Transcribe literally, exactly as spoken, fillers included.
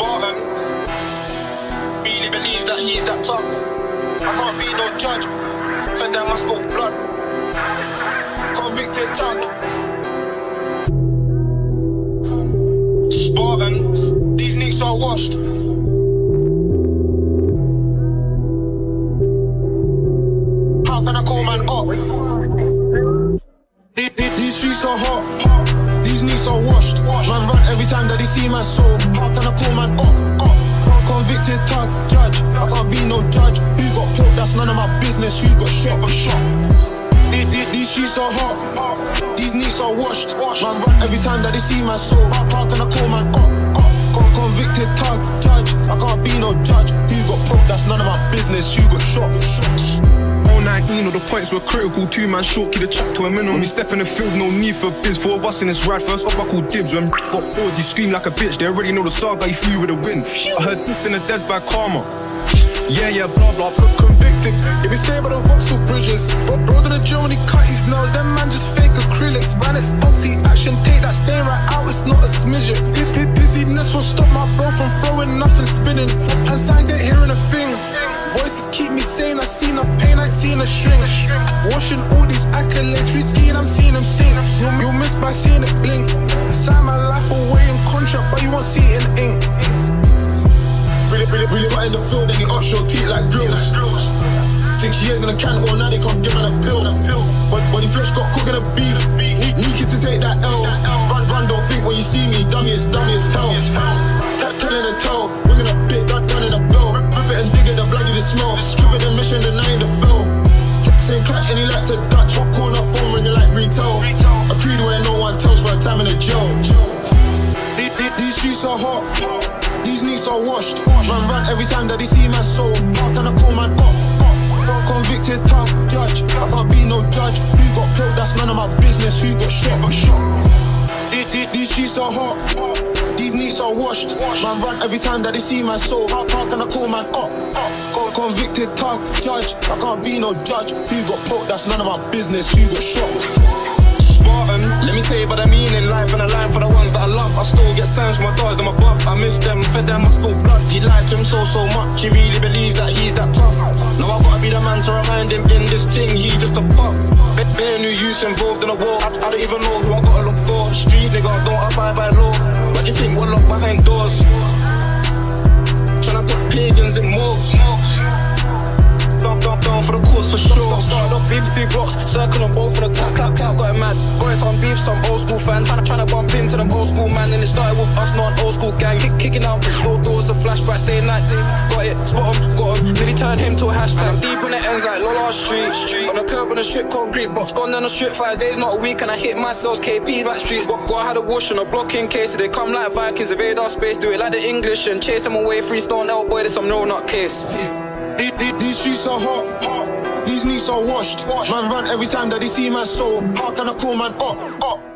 Spartan. Really believe that he's that tough. I can't be no judge. Fed down my spilt blood. Convicted tug. Spartan. These nicks are washed. How can I call man up? These streets are hot. These nicks are washed. Man run every time that they see my soul. How can I call man up? Convicted tug, judge. I can't be no judge. Who got poked? That's none of my business. Who got shot? Got shot. These streets are hot. These nicks are washed. Man run every time that they see my soul. How can I call man up? Convicted tug, judge. I can't be no judge. Who got poked? That's none of my business. Who got shot? nineteen, all the points were critical. Two man short, keep the chat to a minimum. When we step in the field, no need for biz. Four of us in this ride, first up I call dibs. When got bored, you scream like a bitch. They already know the saga, you flew with the wind. I heard this in the deads by karma. Yeah, yeah, blah, blah, blah. Convicted, if we stay by the Vauxhall bridges. Bro, bro to the jail when he cut his nails. Them man just fake acrylics. Man, it's oxy action, take that stain right out, it's not a smidget. Dizziness won't stop my bro from throwing up and spinning. And signs ain't hearing a thing. Voices keep me sane, I see enough pain, I ain't seen a string. Washing all these accolades, free skiing, I'm seeing them sing. You'll miss by seeing it blink. Sign my life away in contract, but you won't see it in ink. Really, really, really got in the field, then he offshore teeth like drills. Six years in the can hole, now they can't give man a pill. Body flesh got cooking a beef. Need kids to take that L. Run, run, don't think when you see me, dummy is dummy as hell. Telling and tell, bringing a bit, done in a bell. Rip it and dig it, the bloody the smell. Stupid the mission, denying the fell. Same clutch and he like to Dutch. Corner phone ringing like retail. A creed where no one tells for a time in a jail. These streets are hot. These nicks are washed. Man run every time that they see my soul. How can I call man up? Convicted tug, judge. I can't be no judge. Who got poked? That's none of my business. Who got shot? These streets are hot. These nicks are washed. Man run every time that they see my soul. How can I call man up? Convicted tug, judge. I can't be no judge. Who got poked? That's none of my business. Who got shot? Spartan, let me tell you about the meaning, life and a line for the ones that I love. I still get signs from my dogs, them above. I miss them, fed them, I spilt blood. He lied to him so, so much. He really believes that he's that tough. Now I gotta be the man to remind him in this thing, he's just a pup. Bare new youths involved in a war. I, I don't even know who I gotta look for. Street nigga, don't abide by law. Why do you think we're locked behind doors? Tryna put pagans in morgues. Down, down, down for the course for sure. Started off fifty blocks, circle on both for the clap, clap, clap, got it mad. Got some beef, some old school fans trying to bump into them old school man. And it started with us, not an old school gang. Kick, kicking out old doors, a flashback, saying that got it, spot him, got him. Nearly turned him to a hashtag. I'm deep in the ends like Lola Street. On the curb on the strip, concrete box, gone down the strip five days, not a week. And I hit my cells, K P's back streets. Gotta have a wash on a block in case they come like Vikings, evade our space, do it like the English and chase them away. Free stone out, boy, this some no nut case. These streets are hot. These nicks are washed. Man run every time that they see my soul. How can I call man up?